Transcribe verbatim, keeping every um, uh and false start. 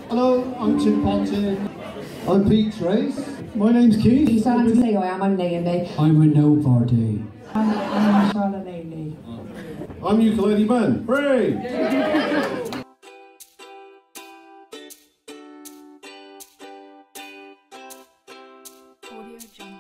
Hello, I'm Tim Ponting. I'm Pete Trace. My name's Keith. You sound to say who I am, I'm Naomi. I'm a nobody. I'm, I'm Charlotte Naomi. I'm Ukulele Man. Hooray! Audio Jungle.